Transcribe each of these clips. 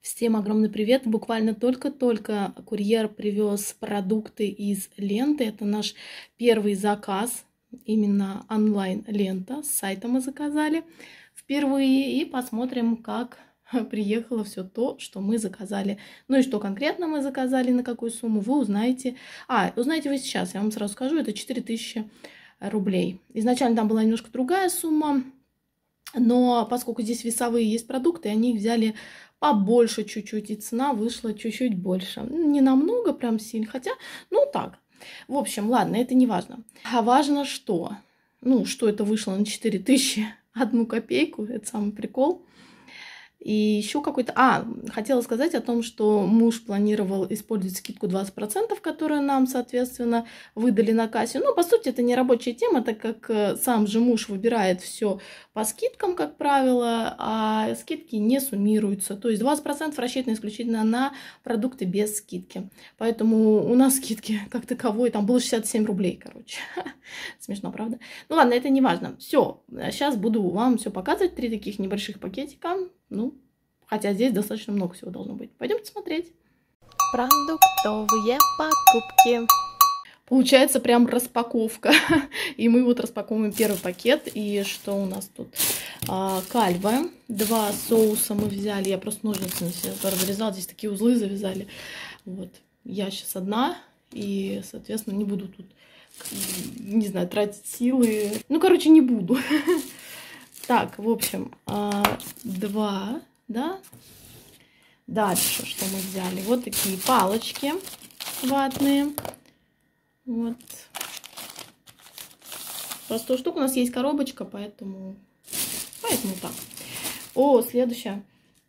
Всем огромный привет! Буквально только-только курьер привез продукты из ленты. Это наш первый заказ, именно онлайн-лента. С сайта мы заказали впервые. И посмотрим, как приехало все то, что мы заказали. Ну и что конкретно мы заказали, на какую сумму, вы узнаете. Узнаете вы сейчас, я вам сразу скажу, это 4000 рублей. Изначально там была немножко другая сумма. Но поскольку здесь весовые есть продукты, они их взяли побольше чуть-чуть, и цена вышла чуть-чуть больше. Не намного прям сильно, хотя, так. В общем, ладно, это не важно. А важно что? Что это вышло на 4000, 1 копейку, это самый прикол. И еще какой-то... хотела сказать о том, что муж планировал использовать скидку 20%, которую нам, соответственно, выдали на кассе. По сути, это не рабочая тема, так как сам же муж выбирает все по скидкам, как правило, а скидки не суммируются. То есть 20% рассчитаны исключительно на продукты без скидки. Поэтому у нас скидки как таковой, там было 67 рублей, короче. Смешно, правда? Ладно, это не важно. Все, сейчас буду вам все показывать. 3 таких небольших пакетика. Хотя здесь достаточно много всего должно быть. Пойдемте смотреть. Продуктовые покупки. Получается прям распаковка. И мы вот распаковываем первый пакет. И что у нас тут? Кальва. 2 соуса мы взяли. Я просто ножницами все разрезала. Здесь такие узлы завязали. Вот. Я сейчас одна. И, соответственно, не буду тут, не знаю, тратить силы. Не буду. Так, в общем, 2, да? Дальше, что мы взяли? Вот такие палочки ватные. Вот. Про 100 штук у нас есть коробочка, поэтому так. Следующее.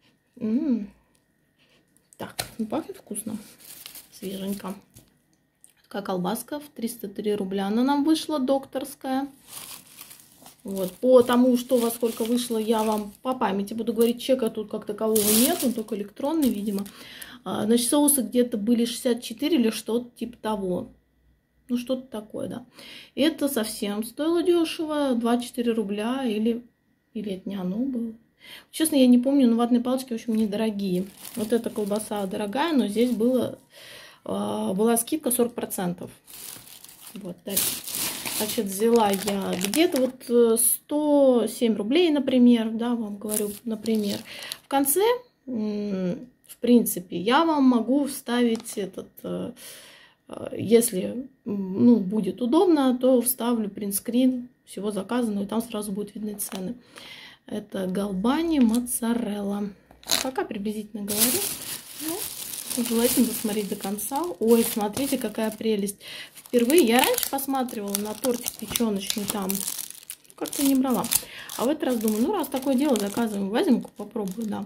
Так, пахнет вкусно. Свеженько. Такая колбаска в 303 рубля. Она нам вышла докторская. Вот. По тому, что во сколько вышло, я вам по памяти буду говорить. Чека тут как такового нет, он только электронный, видимо. Значит, соусы где-то были 64 или что-то типа того. Что-то такое, да. Это совсем стоило дешево. 24 рубля или это не оно было. Честно, я не помню, но ватные палочки, в общем, недорогие. Вот эта колбаса дорогая, но здесь была скидка 40%. Вот, дальше. Значит, взяла я где-то 107 рублей, например, да, вам говорю, например. В конце, в принципе, я вам могу вставить если, будет удобно, то вставлю принтскрин всего заказанного, и там сразу будут видны цены. Это Галбани моцарелла. Пока приблизительно говорю. Желательно посмотреть до конца. Ой, смотрите, какая прелесть. Впервые я раньше посматривала на тортик печеночный там. Как-то не брала. А в этот раз думаю, раз такое дело, заказываем, возьму-ка, попробую, да.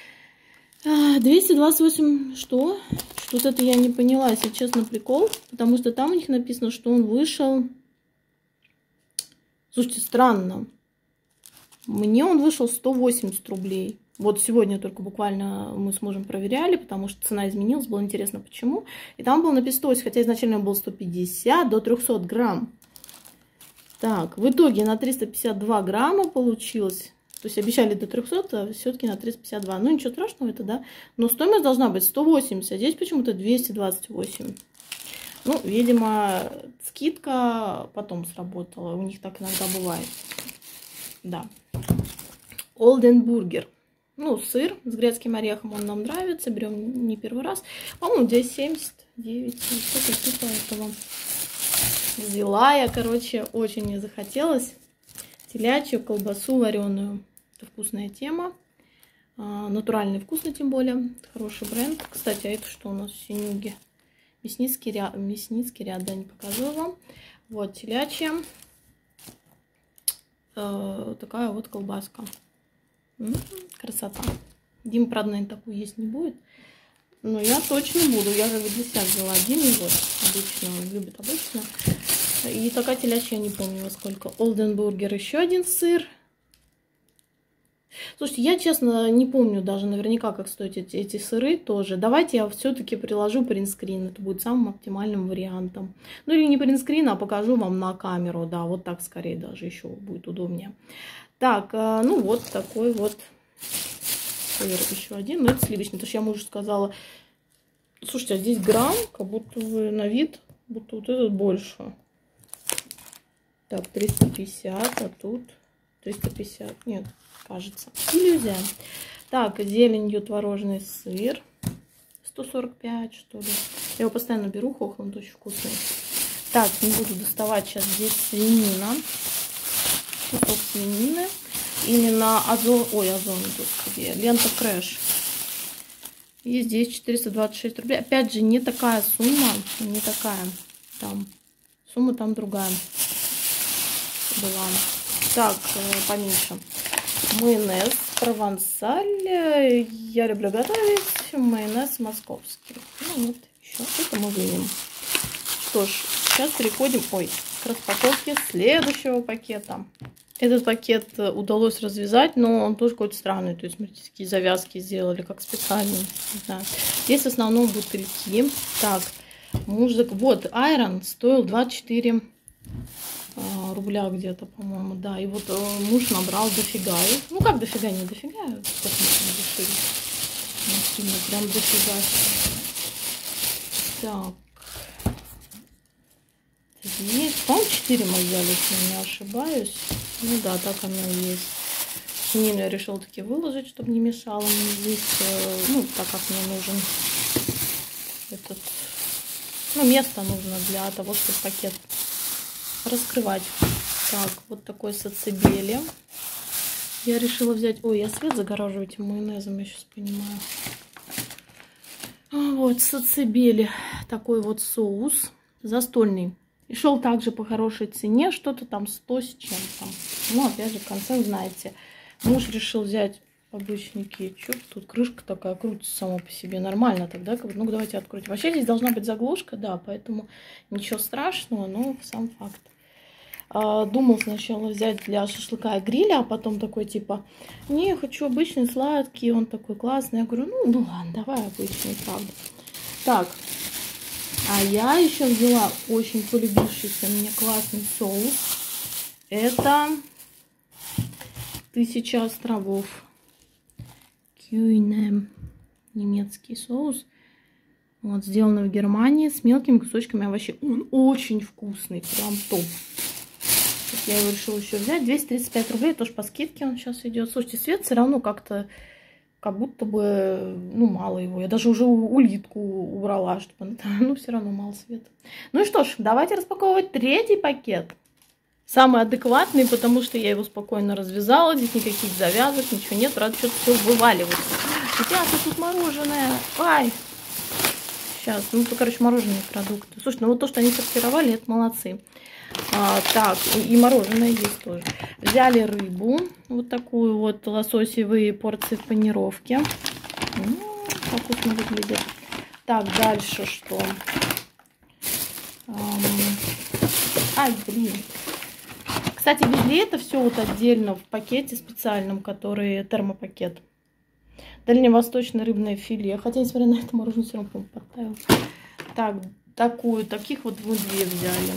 228, что? Что-то это я не поняла, если честно, прикол. Потому что там у них написано, что он вышел... Слушайте, странно. Мне он вышел 180 рублей. Вот сегодня только буквально мы с мужем проверяли, потому что цена изменилась, было интересно почему. И там было написано 180, хотя изначально был 150 до 300 грамм. Так, в итоге на 352 грамма получилось. То есть обещали до 300, а все-таки на 352. Ничего страшного это, да. Но стоимость должна быть 180, а здесь почему-то 228. Видимо, скидка потом сработала. У них так иногда бывает. Да. Oldenburger. Сыр с грецким орехом, он нам нравится. Берем не первый раз. По-моему, здесь 79. Что-то типа этого. Взяла я, очень мне захотелось. Телячью колбасу вареную. Это вкусная тема. Натуральный, вкусный тем более. Хороший бренд. Кстати, а это что у нас в Синюге? Мясницкий ряд, да, не покажу вам. Вот, телячья. Такая вот колбаска. Красота. Дима, правда, наверное, такую есть не будет. Но я точно буду. Я для себя взяла один его. Обычно он любит обычно. И такая телячья, я не помню во сколько. Oldenburger, еще один сыр. Слушайте, я, честно, не помню даже наверняка, как стоят эти сыры тоже. Давайте я все-таки приложу принтскрин. Это будет самым оптимальным вариантом. Или не принтскрин, а покажу вам на камеру. Да, вот так скорее даже еще будет удобнее. Так, вот такой вот сыр еще один, но это сливочный, потому что я мужу сказала, слушайте, а здесь грамм, как будто бы на вид, будто вот этот больше. Так, 350, а тут 350, нет, кажется, иллюзия. Так, зеленью творожный сыр, 145, что ли. Я его постоянно беру, хохланд очень вкусный. Так, не буду доставать сейчас, здесь свинина, кусок свинины. Именно Озон, господи, лента Крэш. И здесь 426 рублей. Опять же, не такая сумма, не такая. Там сумма там другая была. Так, поменьше. Майонез провансаль. Я люблю готовить. Майонез московский. Ну вот, еще это мы вынем. Что ж, сейчас переходим, к распаковке следующего пакета. Этот пакет удалось развязать, но он тоже какой-то странный. То есть, смотрите, такие завязки сделали, как специально. Не знаю. Здесь в основном бутыльки. Так, вот, Айрон стоил 24 рубля где-то, по-моему, да. И вот муж набрал дофига. Ну, как дофига, не дофига. Посмотрим, дешевле. Прям дофига. Так. Есть, по-моему, 4 мы взяли, если я не ошибаюсь. Ну да, так оно и есть. Свинину я решила таки выложить, чтобы не мешало мне здесь, ну, так как мне нужен этот, ну, место нужно для того, чтобы пакет раскрывать. Так, вот такой сацебели. Я решила взять, я свет загораживаю этим майонезом, я сейчас понимаю. Вот, сацебели, такой вот соус застольный. И шел также по хорошей цене, что-то там 100 с чем-то. Ну, опять же, в конце, знаете, муж решил взять обычный кетчуп. Тут крышка такая крутится сама по себе. Нормально тогда. Ну, давайте открутим. Вообще здесь должна быть заглушка, да, поэтому ничего страшного, но сам факт. Думал сначала взять для шашлыка и гриля, а потом такой типа, не, я хочу обычный сладкий, он такой классный. Я говорю, ну ладно, давай обычный, правда. Так. А я еще взяла очень полюбившийся мне классный соус. Это 1000 островов. Кюйне. Немецкий соус. Вот, сделанный в Германии с мелкими кусочками овощей. Он очень вкусный, прям топ. Вот я его решила еще взять. 235 рублей, тоже по скидке он сейчас идет. Слушайте, свет все равно как-то... Как будто бы, ну, мало его. Я даже уже улитку убрала, чтобы... Ну, все равно мало света. Ну и что ж, давайте распаковывать третий пакет. Самый адекватный, потому что я его спокойно развязала. Здесь никаких завязок, ничего нет. Правда, что-то все вываливается. Ребята, тут мороженое. Ай! Сейчас, ну, это, короче, мороженые продукты. Слушай, ну вот то, что они сортировали, это молодцы. Так, и мороженое есть тоже. Взяли рыбу, вот такую вот, лососевые порции в панировке. Как вкусно выглядит. Так, дальше что? Блин. Кстати, везли это все вот отдельно в пакете специальном, который термопакет. Дальневосточное рыбное филе. Хотя, несмотря на это, мороженое все равно, по-моему, подтаяло. Так, таких вот мы 2 взяли.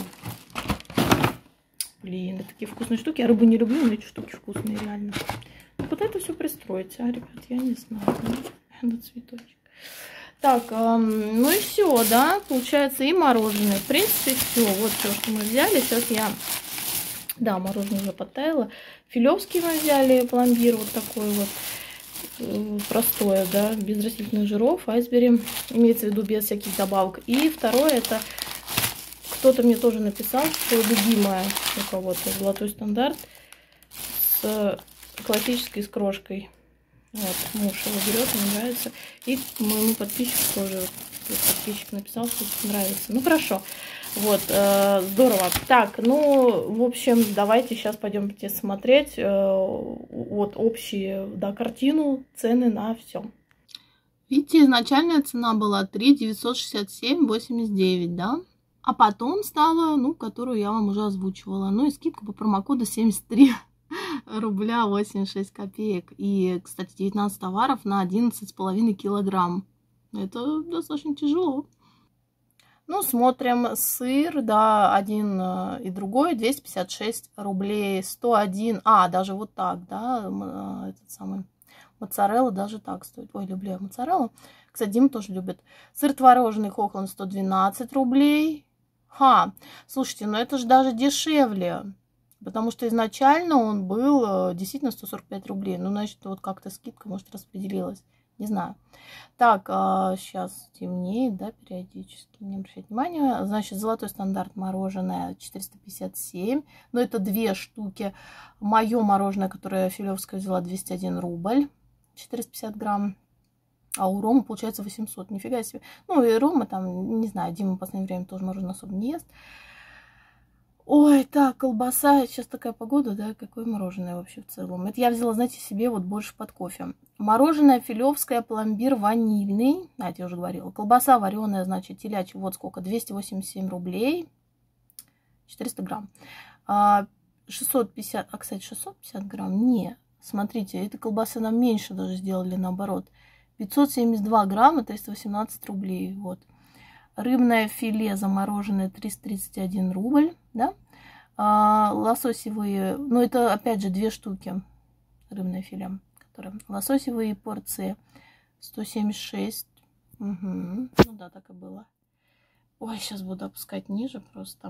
Блин, это такие вкусные штуки. Я рыбу не люблю, но эти штуки вкусные, реально. Вот это все пристроить, ребят, я не знаю. Это цветочек. Так, ну и все, да, получается и мороженое. В принципе, все. Вот все, что мы взяли. Сейчас я... Да, мороженое уже подтаяло. Филевский мы взяли, пломбир вот такой вот. Простое, да, без растительных жиров. Айсбери, имеется в виду без всяких добавок. И второе, это... Кто-то мне тоже написал, что любимая у кого-то золотой стандарт с классической с крошкой. Вот, муж его берет, мне нравится. И моему подписчику тоже подписчик написал, что нравится. Ну хорошо, вот, здорово. Так, ну, в общем, давайте сейчас пойдемте смотреть вот общие, да, картину, цены на все. Видите, изначальная цена была 3 967,89, да? А потом стала, ну, которую я вам уже озвучивала. Ну и скидка по промокоду 73 рубля 86 копеек. И, кстати, 19 товаров на 11,5 килограмм. Это достаточно тяжело. Ну, смотрим. Сыр, да, один и другой, 256 рублей. 101, даже вот так, да, этот самый Моцарелла даже так стоит. Ой, люблю я моцареллу. Кстати, Дима тоже любит. Сыр творожный Хохланд 112 рублей. Слушайте, ну это же даже дешевле. Потому что изначально он был действительно 145 рублей. Ну, значит, вот как-то скидка, может, распределилась. Не знаю. Так, сейчас темнеет, да, периодически, не обращайте внимания. Значит, золотой стандарт мороженое 457. Но это 2 штуки. Мое мороженое, которое Филевская взяла, 201 рубль. 450 грамм. А у Ромы получается 800. Нифига себе. Ну, и Рома там, не знаю, Дима в последнее время тоже мороженое особо не ест. Ой, так, колбаса. Сейчас такая погода, да, какое мороженое вообще в целом. Это я взяла, знаете, себе вот больше под кофе. Мороженое Филевское, пломбир ванильный. Это я уже говорила. Колбаса вареная, значит, телячья. Вот сколько, 287 рублей. 400 грамм. 650, кстати, 650 грамм? Не, смотрите, этой колбасы нам меньше даже сделали, наоборот. 572 грамма, 318 рублей, вот. Рыбное филе замороженное 331 рубль, да. Лососевые, ну это опять же 2 штуки рыбное филе, которые лососевые порции 176. Угу. Ну да, так и было. Ой, сейчас буду опускать ниже просто.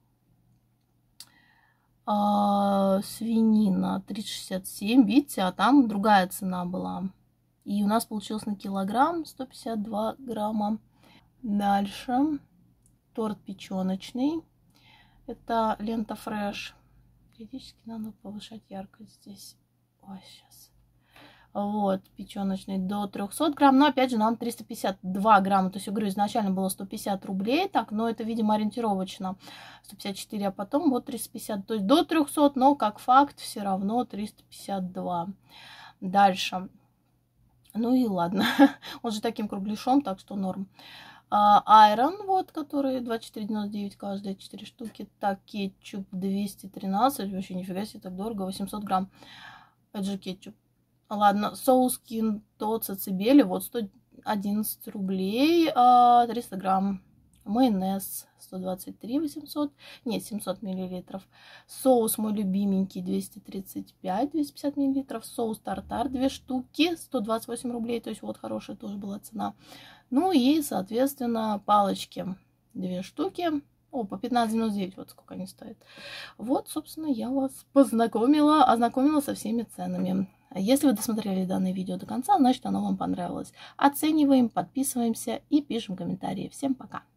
Свинина 367, видите, а там другая цена была. И у нас получилось на килограмм 152 грамма. Дальше торт печеночный. Это лента фреш. Периодически надо повышать яркость здесь. Ой, сейчас. Вот, печеночный до 300 грамм. Но опять же нам 352 грамма. То есть, я говорю, изначально было 150 рублей. Так, но это, видимо, ориентировочно. 154, а потом вот 350. То есть до 300, но как факт все равно 352. Дальше. Ну и ладно. Он же таким кругляшом, так что норм. Айрон, вот, который 24,99 каждая, 4 штуки. Так, кетчуп 213. Вообще нифига себе, так дорого. 800 грамм. Это же кетчуп. Ладно, соус кинто цицибели, вот 111 рублей, 300 грамм. Майонез 123 800, нет, 700 миллилитров. Соус мой любименький 235, 250 миллилитров. Соус тартар 2 штуки, 128 рублей, то есть вот хорошая тоже была цена. Ну и, соответственно, палочки 2 штуки. По 15,99, вот сколько они стоят. Вот, собственно, я вас ознакомила со всеми ценами. Если вы досмотрели данное видео до конца, значит, оно вам понравилось. Оцениваем, подписываемся и пишем комментарии. Всем пока!